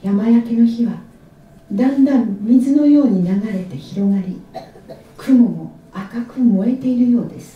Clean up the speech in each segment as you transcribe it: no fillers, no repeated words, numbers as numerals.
山焼けの火はだんだん水のように流れて広がり、雲も赤く燃えているようです。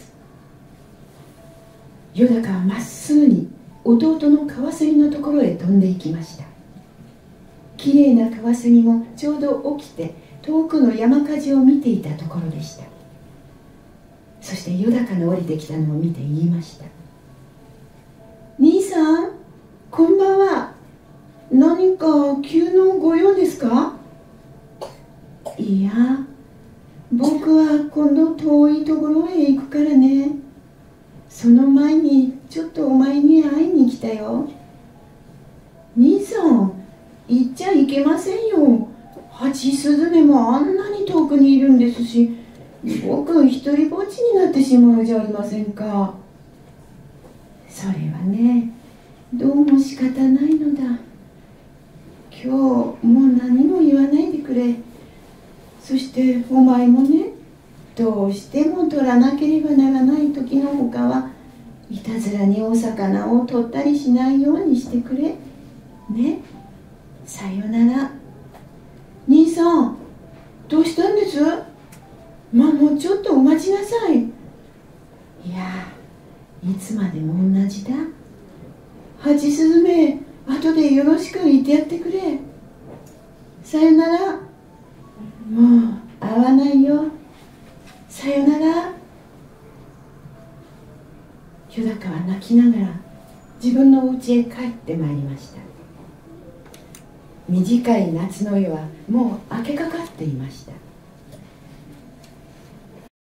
ヨダカはまっすぐに弟のカワセミのところへ飛んでいきました。きれいなカワセミもちょうど起きて遠くの山火事を見ていたところでした。そしてヨダカの降りてきたのを見て言いました。兄さん、こんばんは。何か急のご用ですか？いや、僕は今度遠いところへ行くからね。その前にちょっとお前に会いに来たよ。兄さん、行っちゃいけませんよ。ハチスズメもあんなに遠くにいるんですし、僕一人ぼっちになってしまうじゃありませんか。それはね、どうも仕方ないのだ。今日もう何も言わないでくれ。そしてお前もね、どうしても取らなければならない時のほかはいたずらにお魚を取ったりしないようにしてくれね。さよなら。兄さん、どうしたんです？もうちょっとお待ちなさい。いや、いつまでも同じだ。ハチスズメ、後でよろしく言ってやってくれ。さよなら。もう会わないよ。さよなら。ヨダカは泣きながら自分のお家へ帰ってまいりました。短い夏の夜はもう明けかかっていました。